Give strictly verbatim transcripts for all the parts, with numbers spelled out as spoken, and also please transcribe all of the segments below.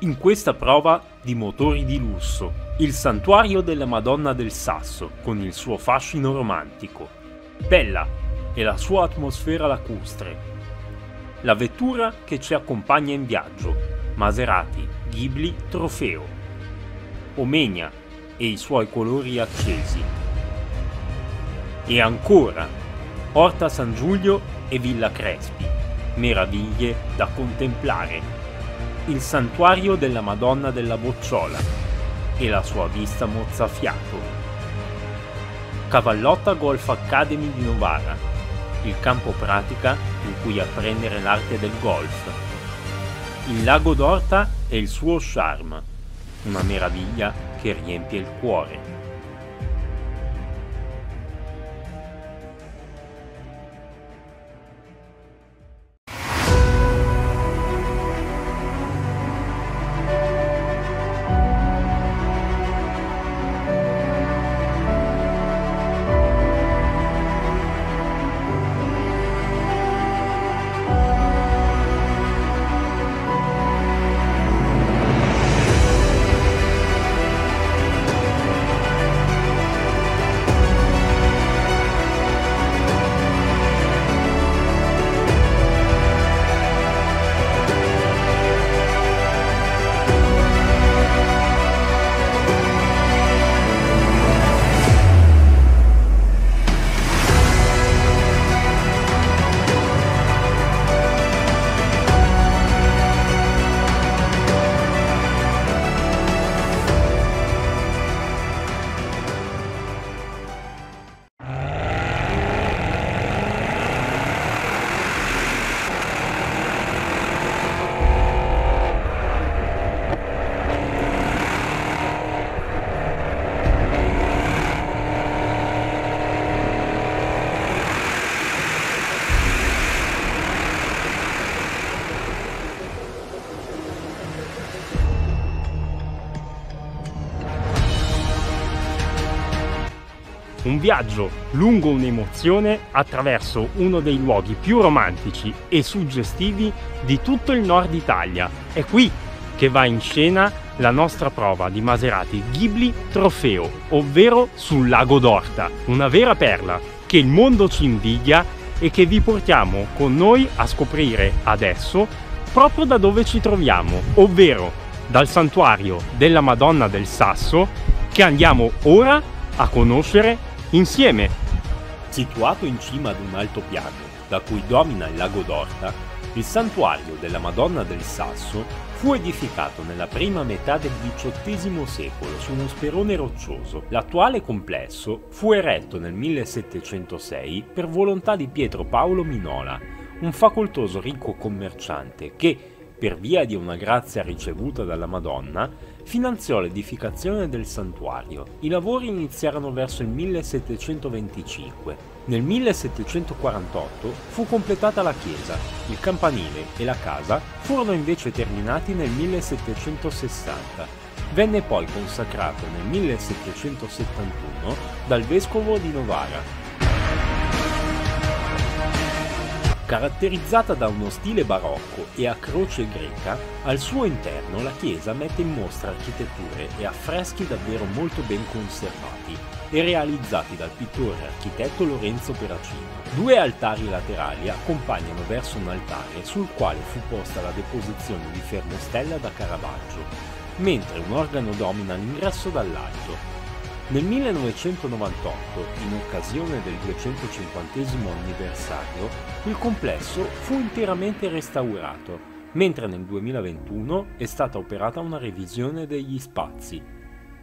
In questa prova di motori di lusso, il santuario della Madonna del Sasso con il suo fascino romantico, bella e la sua atmosfera lacustre. La vettura che ci accompagna in viaggio, Maserati Ghibli Trofeo, Omegna e i suoi colori accesi. E ancora, Orta San Giulio e Villa Crespi, meraviglie da contemplare. Il santuario della Madonna della Bocciola e la sua vista mozzafiato. Cavallotta Golf Academy di Novara, il campo pratica in cui apprendere l'arte del golf. Il lago d'Orta e il suo charme, una meraviglia che riempie il cuore. Un viaggio lungo un'emozione attraverso uno dei luoghi più romantici e suggestivi di tutto il nord Italia. È qui che va in scena la nostra prova di Maserati Ghibli Trofeo, ovvero sul lago d'Orta, una vera perla che il mondo ci invidia e che vi portiamo con noi a scoprire adesso proprio da dove ci troviamo, ovvero dal santuario della Madonna del Sasso, che andiamo ora a conoscere insieme. Situato in cima ad un altopiano da cui domina il lago d'Orta, il santuario della Madonna del Sasso fu edificato nella prima metà del diciottesimo secolo su uno sperone roccioso. L'attuale complesso fu eretto nel millesettecentosei per volontà di Pietro Paolo Minola, un facoltoso ricco commerciante che, per via di una grazia ricevuta dalla Madonna, finanziò l'edificazione del santuario. I lavori iniziarono verso il millesettecentoventicinque. Nel millesettecentoquarantotto fu completata la chiesa, il campanile e la casa furono invece terminati nel millesettecentosessanta. Venne poi consacrato nel millesettecentosettantuno dal vescovo di Novara. Caratterizzata da uno stile barocco e a croce greca, al suo interno la chiesa mette in mostra architetture e affreschi davvero molto ben conservati e realizzati dal pittore architetto Lorenzo Peracino. Due altari laterali accompagnano verso un altare sul quale fu posta la deposizione di Fermostella da Caravaggio, mentre un organo domina l'ingresso dall'alto. Nel millenovecentonovantotto, in occasione del duecentocinquantesimo anniversario, il complesso fu interamente restaurato, mentre nel duemilaventuno è stata operata una revisione degli spazi.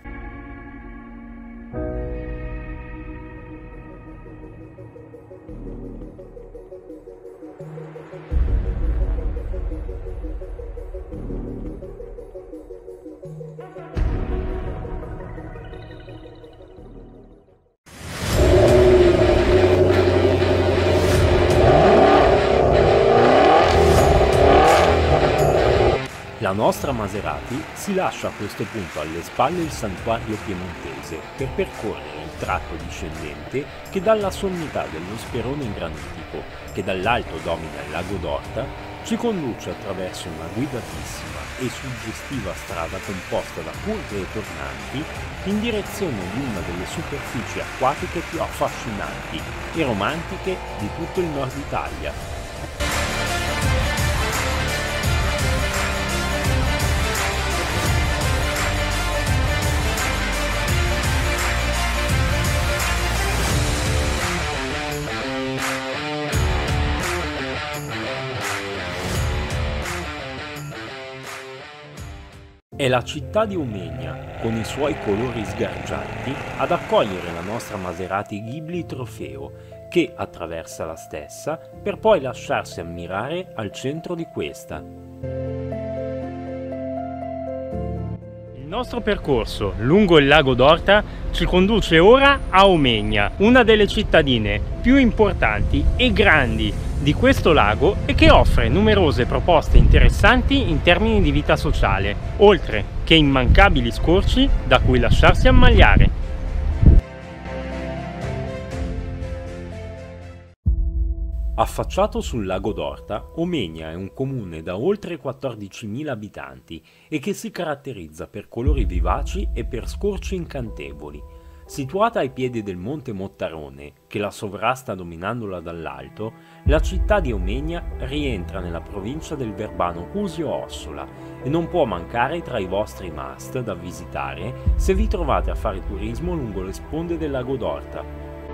La nostra Maserati si lascia a questo punto alle spalle il santuario piemontese per percorrere il tratto discendente che dalla sommità dello sperone granitico, che dall'alto domina il lago d'Orta, ci conduce attraverso una guidatissima e suggestiva strada composta da curve e tornanti in direzione di una delle superfici acquatiche più affascinanti e romantiche di tutto il nord Italia. È la città di Omegna, con i suoi colori sgargianti, ad accogliere la nostra Maserati Ghibli Trofeo, che attraversa la stessa per poi lasciarsi ammirare al centro di questa. Il nostro percorso lungo il lago d'Orta ci conduce ora a Omegna, una delle cittadine più importanti e grandi di questo lago e che offre numerose proposte interessanti in termini di vita sociale, oltre che immancabili scorci da cui lasciarsi ammagliare. Affacciato sul lago d'Orta, Omegna è un comune da oltre quattordicimila abitanti e che si caratterizza per colori vivaci e per scorci incantevoli. Situata ai piedi del monte Mottarone, che la sovrasta dominandola dall'alto, la città di Omegna rientra nella provincia del Verbano Cusio-Ossola e non può mancare tra i vostri must da visitare se vi trovate a fare turismo lungo le sponde del lago d'Orta.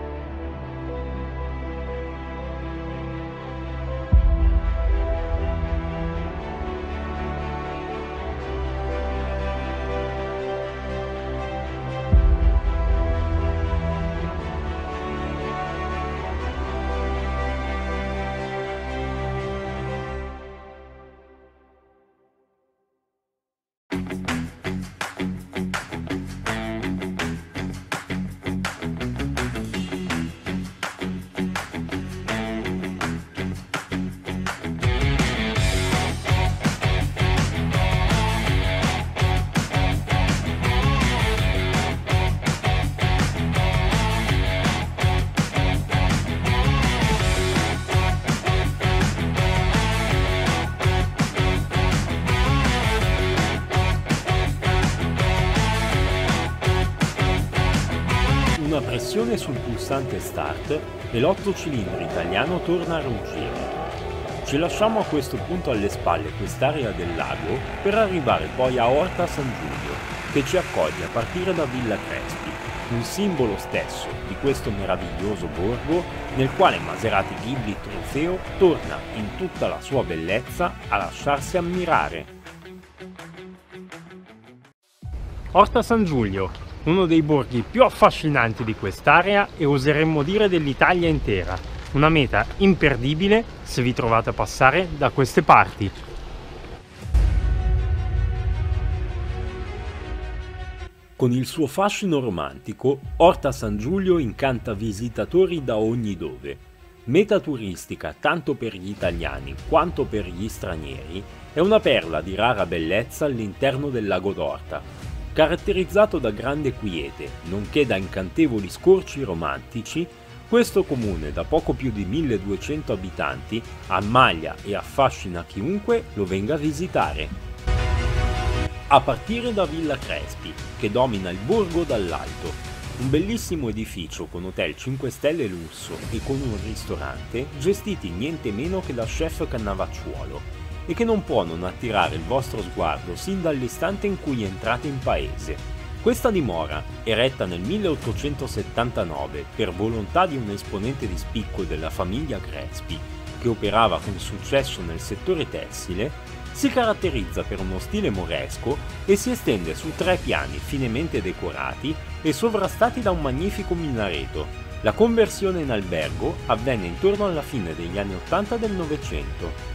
Una pressione sul pulsante start e l'otto cilindri italiano torna a ruggire. Ci lasciamo a questo punto alle spalle quest'area del lago per arrivare poi a Orta San Giulio, che ci accoglie a partire da Villa Crespi, un simbolo stesso di questo meraviglioso borgo nel quale Maserati Ghibli Trofeo torna in tutta la sua bellezza a lasciarsi ammirare. Orta San Giulio, uno dei borghi più affascinanti di quest'area e oseremmo dire dell'Italia intera, una meta imperdibile se vi trovate a passare da queste parti. Con il suo fascino romantico, Orta San Giulio incanta visitatori da ogni dove. Meta turistica tanto per gli italiani quanto per gli stranieri, è una perla di rara bellezza all'interno del lago d'Orta. Caratterizzato da grande quiete, nonché da incantevoli scorci romantici, questo comune da poco più di milleduecento abitanti ammaglia e affascina chiunque lo venga a visitare. A partire da Villa Crespi, che domina il borgo dall'alto, un bellissimo edificio con hotel cinque stelle lusso e con un ristorante gestiti niente meno che da chef Cannavacciuolo, e che non può non attirare il vostro sguardo sin dall'istante in cui entrate in paese. Questa dimora, eretta nel milleottocentosettantanove per volontà di un esponente di spicco della famiglia Crespi, che operava con successo nel settore tessile, si caratterizza per uno stile moresco e si estende su tre piani finemente decorati e sovrastati da un magnifico minareto. La conversione in albergo avvenne intorno alla fine degli anni ottanta del Novecento.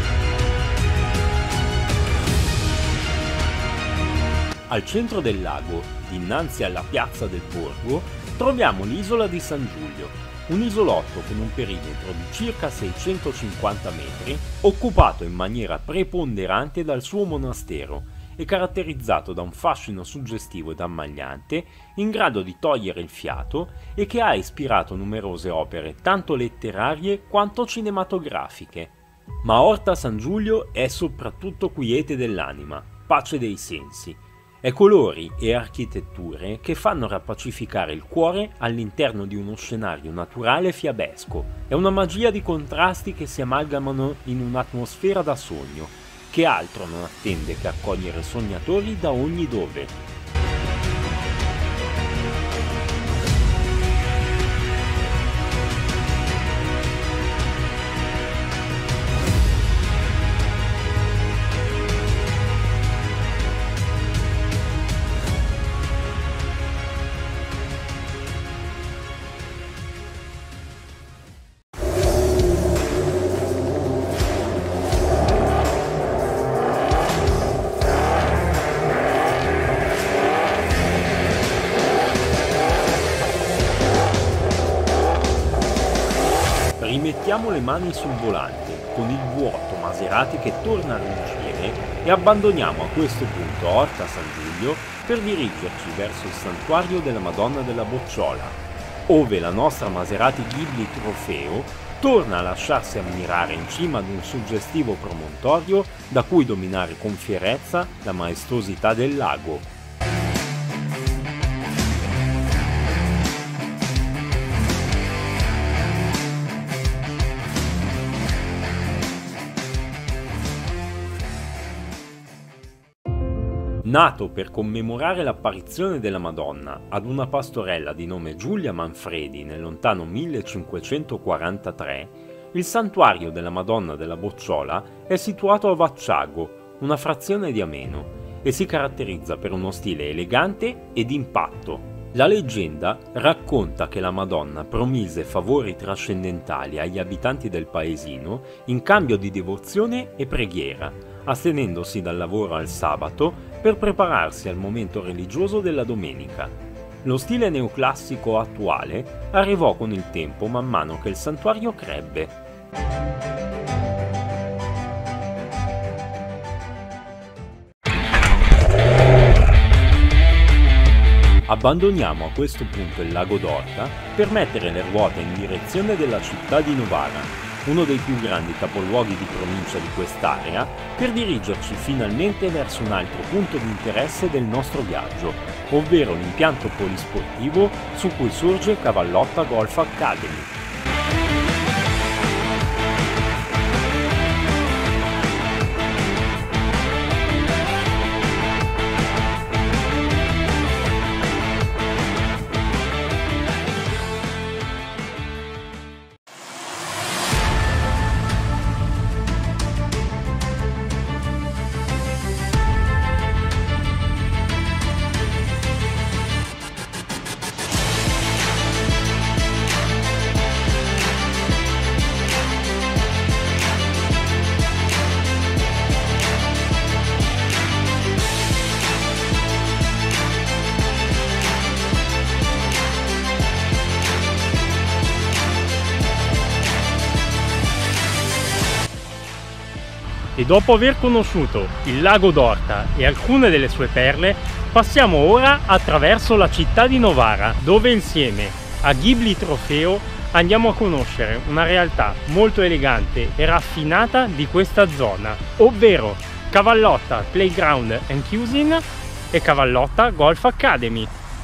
Al centro del lago, dinanzi alla piazza del borgo, troviamo l'isola di San Giulio, un isolotto con un perimetro di circa seicentocinquanta metri, occupato in maniera preponderante dal suo monastero e caratterizzato da un fascino suggestivo ed ammagliante, in grado di togliere il fiato e che ha ispirato numerose opere tanto letterarie quanto cinematografiche. Ma Orta San Giulio è soprattutto quiete dell'anima, pace dei sensi. È colori e architetture che fanno rapacificare il cuore all'interno di uno scenario naturale fiabesco. È una magia di contrasti che si amalgamano in un'atmosfera da sogno, che altro non attende che accogliere sognatori da ogni dove. Rimettiamo le mani sul volante, con il vuoto Maserati che torna a ruggire, e abbandoniamo a questo punto Orta San Giulio per dirigerci verso il santuario della Madonna della Bocciola, ove la nostra Maserati Ghibli Trofeo torna a lasciarsi ammirare in cima ad un suggestivo promontorio da cui dominare con fierezza la maestosità del lago. Nato per commemorare l'apparizione della Madonna ad una pastorella di nome Giulia Manfredi nel lontano millecinquecentoquarantatré, il santuario della Madonna della Bocciola è situato a Vacciago, una frazione di Ameno, e si caratterizza per uno stile elegante ed impatto. La leggenda racconta che la Madonna promise favori trascendentali agli abitanti del paesino in cambio di devozione e preghiera, astenendosi dal lavoro al sabato per prepararsi al momento religioso della domenica. Lo stile neoclassico attuale arrivò con il tempo man mano che il santuario crebbe. Abbandoniamo a questo punto il lago d'Orta per mettere le ruote in direzione della città di Novara, uno dei più grandi capoluoghi di provincia di quest'area, per dirigerci finalmente verso un altro punto di interesse del nostro viaggio, ovvero l'impianto polisportivo su cui sorge Cavallotta Golf Academy. E dopo aver conosciuto il lago d'Orta e alcune delle sue perle, passiamo ora attraverso la città di Novara, dove insieme a Ghibli Trofeo andiamo a conoscere una realtà molto elegante e raffinata di questa zona, ovvero Cavallotta Playground and Cuisine e Cavallotta Golf Academy.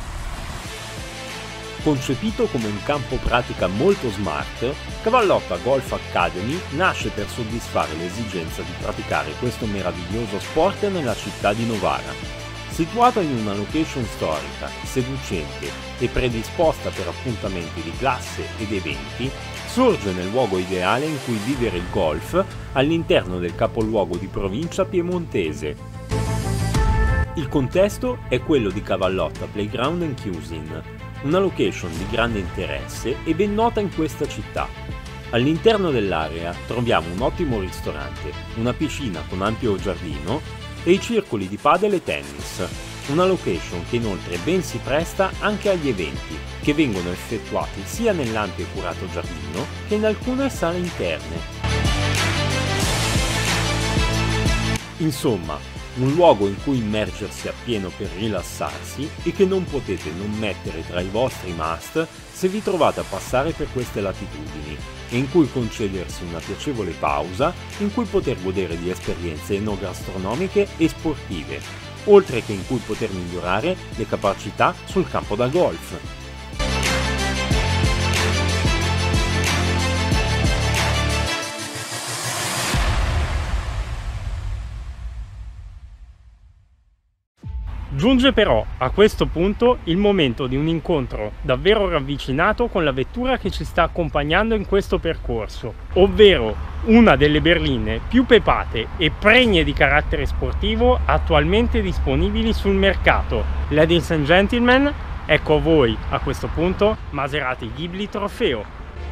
Concepito come un campo pratica molto smart, Cavallotta Golf Academy nasce per soddisfare l'esigenza di praticare questo meraviglioso sport nella città di Novara. Situata in una location storica, seducente e predisposta per appuntamenti di classe ed eventi, sorge nel luogo ideale in cui vivere il golf all'interno del capoluogo di provincia piemontese. Il contesto è quello di Cavallotta Playground and Cuisine, una location di grande interesse e ben nota in questa città. All'interno dell'area troviamo un ottimo ristorante, una piscina con ampio giardino e i circoli di padel e tennis, una location che inoltre ben si presta anche agli eventi, che vengono effettuati sia nell'ampio e curato giardino che in alcune sale interne. Insomma, un luogo in cui immergersi appieno per rilassarsi e che non potete non mettere tra i vostri must se vi trovate a passare per queste latitudini. e in cui concedersi una piacevole pausa in cui poter godere di esperienze enogastronomiche e sportive, oltre che in cui poter migliorare le capacità sul campo da golf. Giunge però a questo punto il momento di un incontro davvero ravvicinato con la vettura che ci sta accompagnando in questo percorso, ovvero una delle berline più pepate e pregne di carattere sportivo attualmente disponibili sul mercato. Ladies and gentlemen, ecco a voi a questo punto Maserati Ghibli Trofeo.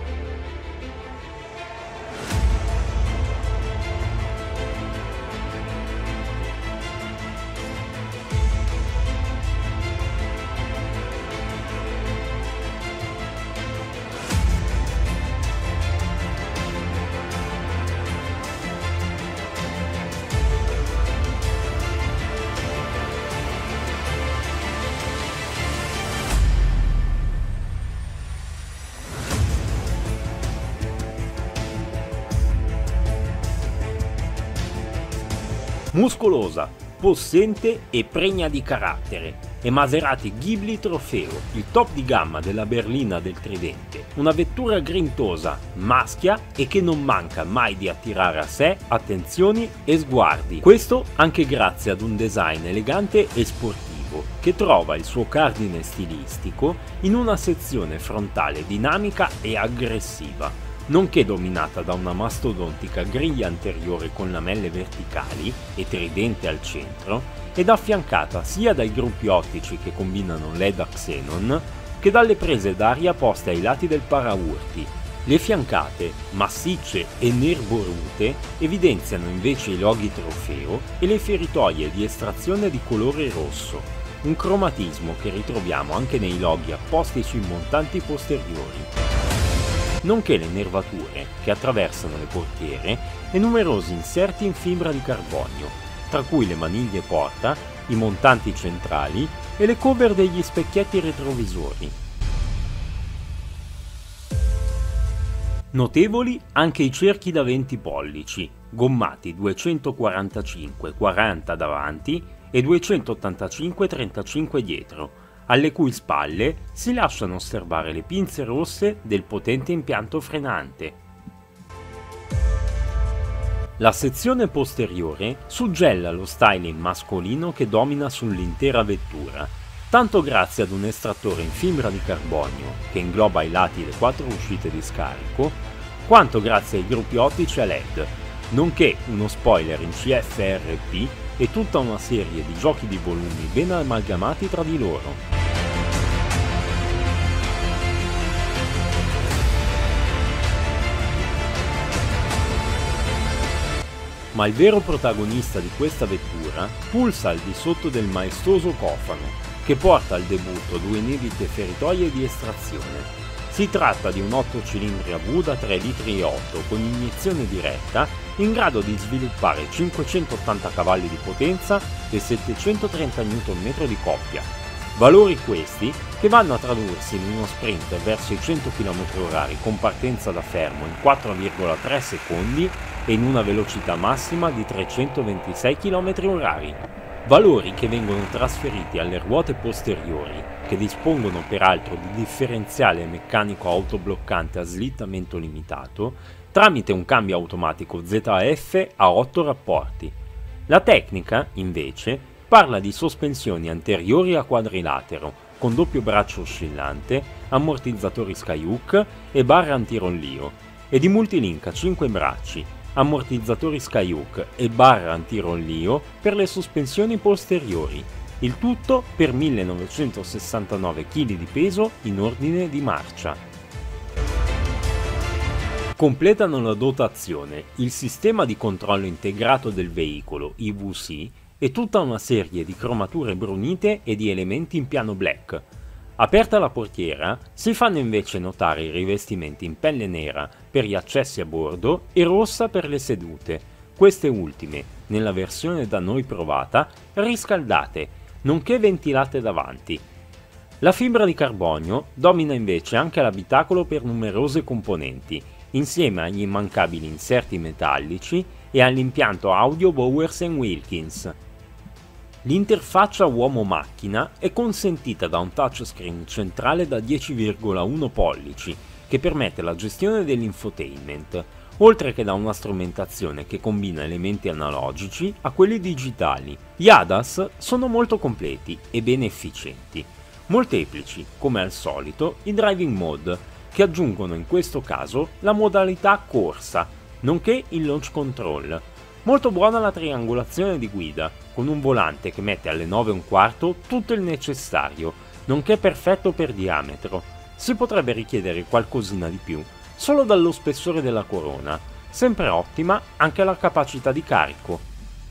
Muscolosa, possente e pregna di carattere, è Maserati Ghibli Trofeo, il top di gamma della berlina del Tridente, una vettura grintosa, maschia e che non manca mai di attirare a sé attenzioni e sguardi, questo anche grazie ad un design elegante e sportivo che trova il suo cardine stilistico in una sezione frontale dinamica e aggressiva, nonché dominata da una mastodontica griglia anteriore con lamelle verticali e tridente al centro, ed affiancata sia dai gruppi ottici che combinano L E D a xenon, che dalle prese d'aria poste ai lati del paraurti. Le fiancate, massicce e nerborute, evidenziano invece i loghi trofeo e le feritoie di estrazione di colore rosso, un cromatismo che ritroviamo anche nei loghi apposti sui montanti posteriori, nonché le nervature che attraversano le portiere e numerosi inserti in fibra di carbonio, tra cui le maniglie porta, i montanti centrali e le cover degli specchietti retrovisori. Notevoli anche i cerchi da venti pollici, gommati duecentoquarantacinque quaranta davanti e duecentottantacinque trentacinque dietro, alle cui spalle si lasciano osservare le pinze rosse del potente impianto frenante. La sezione posteriore suggella lo styling mascolino che domina sull'intera vettura, tanto grazie ad un estrattore in fibra di carbonio che ingloba ai lati le quattro uscite di scarico, quanto grazie ai gruppi ottici a L E D, nonché uno spoiler in C F R P e tutta una serie di giochi di volumi ben amalgamati tra di loro. Ma il vero protagonista di questa vettura pulsa al di sotto del maestoso cofano, che porta al debutto due inedite feritoie di estrazione. Si tratta di un otto cilindri a V da tre litri e otto con iniezione diretta in grado di sviluppare cinquecentottanta cavalli di potenza e settecentotrenta newton metri di coppia. Valori questi che vanno a tradursi in uno sprint verso i cento chilometri orari con partenza da fermo in quattro virgola tre secondi e in una velocità massima di trecentoventisei chilometri orari. Valori che vengono trasferiti alle ruote posteriori, che dispongono peraltro di differenziale meccanico autobloccante a slittamento limitato, tramite un cambio automatico Z F a otto rapporti. La tecnica, invece, parla di sospensioni anteriori a quadrilatero, con doppio braccio oscillante, ammortizzatori Skyhook e barra antirollio, e di multilink a cinque bracci, ammortizzatori Skyhook e barra antirollio per le sospensioni posteriori, il tutto per millenovecentosessantanove chili di peso in ordine di marcia. Completano la dotazione il sistema di controllo integrato del veicolo I V C e tutta una serie di cromature brunite e di elementi in piano black. Aperta la portiera, si fanno invece notare i rivestimenti in pelle nera per gli accessi a bordo e rossa per le sedute, queste ultime, nella versione da noi provata, riscaldate, nonché ventilate davanti. La fibra di carbonio domina invece anche l'abitacolo per numerose componenti, insieme agli immancabili inserti metallici e all'impianto audio Bowers and Wilkins. L'interfaccia uomo-macchina è consentita da un touchscreen centrale da dieci virgola uno pollici che permette la gestione dell'infotainment, oltre che da una strumentazione che combina elementi analogici a quelli digitali. Gli A D A S sono molto completi e ben efficienti, molteplici, come al solito, i driving mode, che aggiungono in questo caso la modalità corsa, nonché il launch control. Molto buona la triangolazione di guida, con un volante che mette alle nove e un quarto tutto il necessario, nonché perfetto per diametro. Si potrebbe richiedere qualcosina di più, solo dallo spessore della corona, sempre ottima anche la capacità di carico.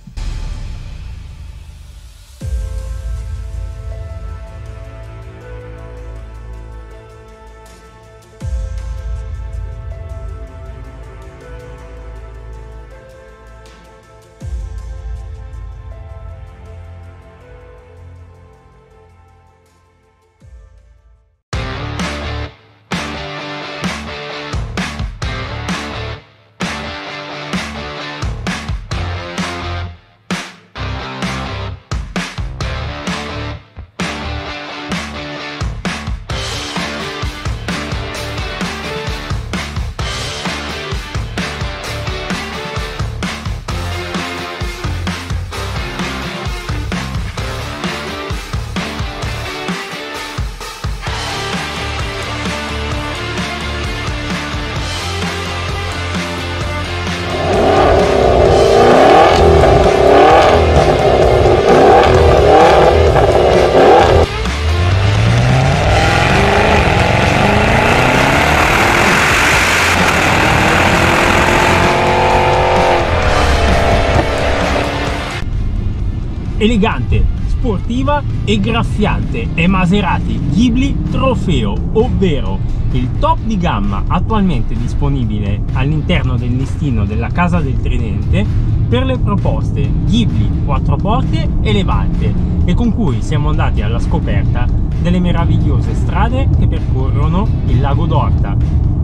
Elegante, sportiva e graffiante è Maserati Ghibli Trofeo, ovvero il top di gamma attualmente disponibile all'interno del listino della Casa del Tridente per le proposte Ghibli quattro porte e Levante, e con cui siamo andati alla scoperta delle meravigliose strade che percorrono il lago d'Orta.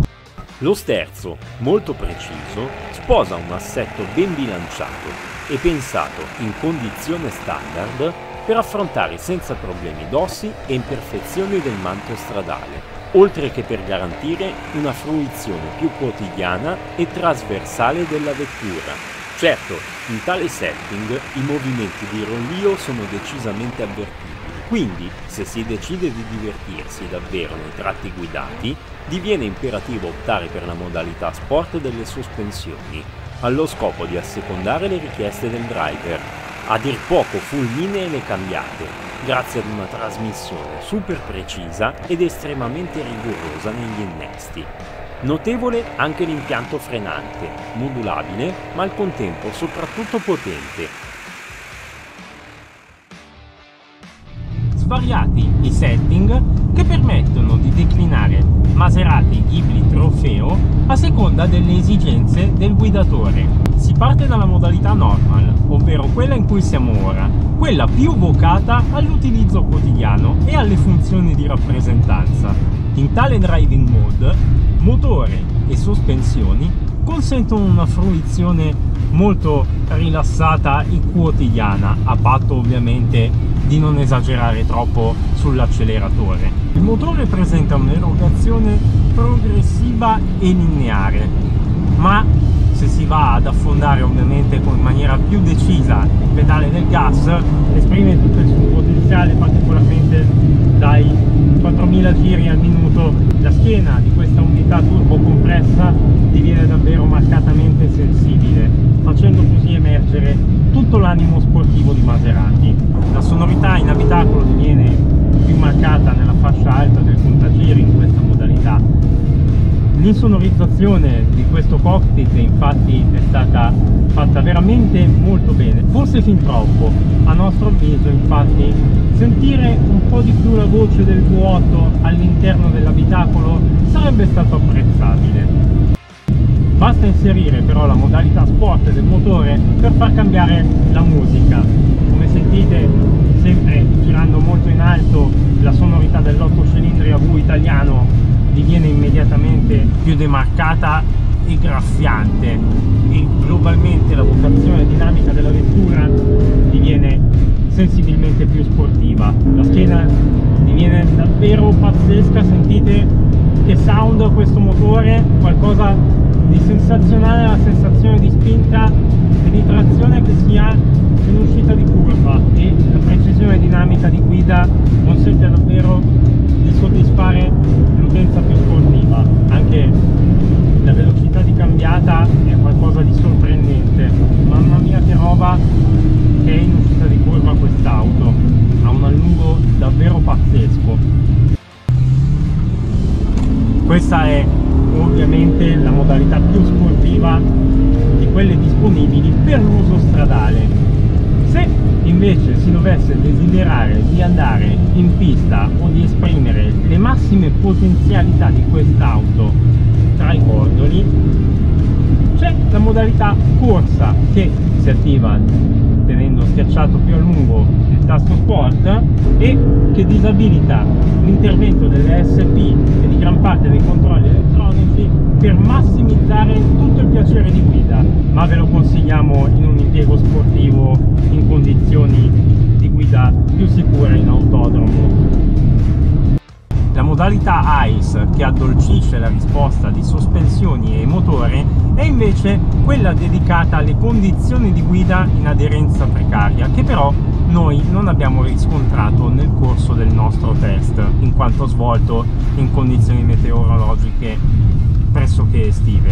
Lo sterzo, molto preciso, sposa un assetto ben bilanciato e pensato in condizione standard per affrontare senza problemi dossi e imperfezioni del manto stradale, oltre che per garantire una fruizione più quotidiana e trasversale della vettura. Certo, in tale setting i movimenti di rollio sono decisamente avvertibili, quindi se si decide di divertirsi davvero nei tratti guidati, diviene imperativo optare per la modalità sport delle sospensioni, allo scopo di assecondare le richieste del driver. A dir poco fulminee le cambiate, grazie ad una trasmissione super precisa ed estremamente rigorosa negli innesti. Notevole anche l'impianto frenante, modulabile ma al contempo soprattutto potente. Svariati i setting che permettono di declinare Maserati Ghibli Trofeo a seconda delle esigenze del guidatore. Si parte dalla modalità normal, ovvero quella in cui siamo ora, quella più vocata all'utilizzo quotidiano e alle funzioni di rappresentanza. In tale driving mode, motore e sospensioni consentono una fruizione molto rilassata e quotidiana, a patto ovviamente di non esagerare troppo sull'acceleratore. Il motore presenta un'erogazione progressiva e lineare, ma se si va ad affondare ovviamente con maniera più decisa il pedale del gas, esprime tutto il suo potenziale, particolarmente dai quattromila giri al minuto. La schiena di questa unità turbo compressa diviene davvero marcatamente sensibile, facendo così emergere tutto l'animo sportivo di Maserati. La sonorità in abitacolo diviene più marcata nella fascia alta del contagiri in questa modalità. L'insonorizzazione di questo cockpit infatti è stata fatta veramente molto bene, forse fin troppo a nostro avviso. Infatti sentire un po' di più la voce del vuoto all'interno dell'abitacolo sarebbe stato apprezzabile. Basta inserire però la modalità sport del motore per far cambiare la musica. Come sentite, sempre girando molto in alto, la sonorità dell'otto cilindri a V italiano diviene immediatamente più demarcata e graffiante, e globalmente la vocazione dinamica della vettura diviene sensibilmente più sportiva. La schiena diviene davvero pazzesca, sentite che sound questo motore, qualcosa di sensazionale, la sensazione di spinta e di trazione che si ha in uscita di curva, e la precisione dinamica di guida consente davvero di soddisfare l'utenza più sportiva. Anche la velocità di cambiata è qualcosa di sorprendente. Mamma mia che roba che è in uscita di curva quest'auto, ha un allungo davvero pazzesco. Questa è ovviamente la modalità più sportiva di quelle disponibili per l'uso stradale. Se invece si dovesse desiderare di andare in pista o di esprimere le massime potenzialità di quest'auto tra i cordoli, c'è la modalità corsa che si attiva tenendo schiacciato più a lungo il tasto Sport e che disabilita l'intervento delle S P e di gran parte dei controlli elettronici per massimizzare tutto il piacere di guida, ma ve lo consigliamo in un impiego sportivo in condizioni di guida più sicure in autodromo. La modalità ICE, che addolcisce la risposta di sospensioni e motore, è invece quella dedicata alle condizioni di guida in aderenza precaria, che però noi non abbiamo riscontrato nel corso del nostro test, in quanto svolto in condizioni meteorologiche pressoché estive.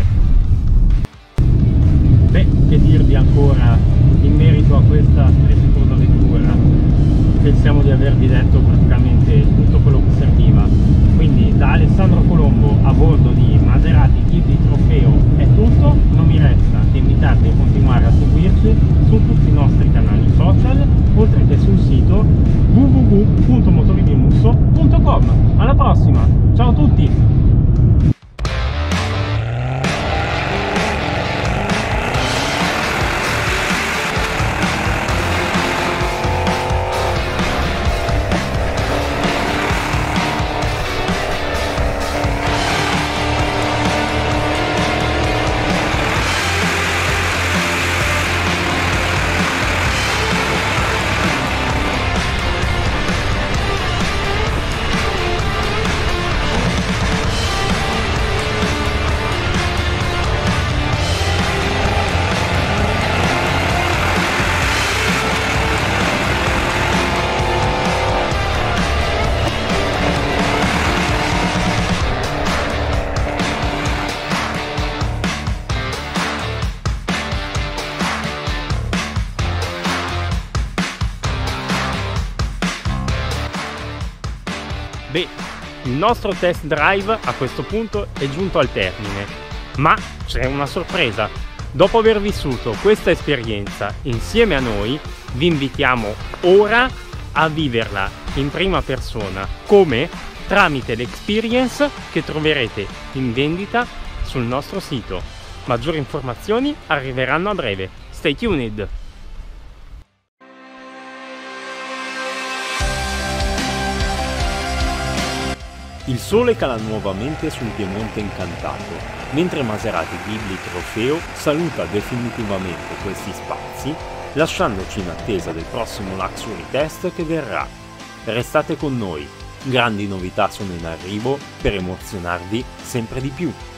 Beh, che dirvi ancora in merito a questa strepitosa vettura? Pensiamo di avervi detto praticamente tutto quello che serviva. Quindi da Alessandro Colombo a bordo di Maserati Ghibli Trofeo è tutto. Non mi resta che invitarvi a continuare a seguirci su tutti i nostri canali social, oltre che sul sito w w w punto motorivimusso punto com. Alla prossima, ciao a tutti! Beh, il nostro test drive a questo punto è giunto al termine, ma c'è una sorpresa. Dopo aver vissuto questa esperienza insieme a noi, vi invitiamo ora a viverla in prima persona. Come? Tramite l'experience che troverete in vendita sul nostro sito. Maggiori informazioni arriveranno a breve. Stay tuned! Il sole cala nuovamente sul Piemonte incantato, mentre Maserati Ghibli Trofeo saluta definitivamente questi spazi, lasciandoci in attesa del prossimo Luxury Test che verrà. Restate con noi, grandi novità sono in arrivo per emozionarvi sempre di più.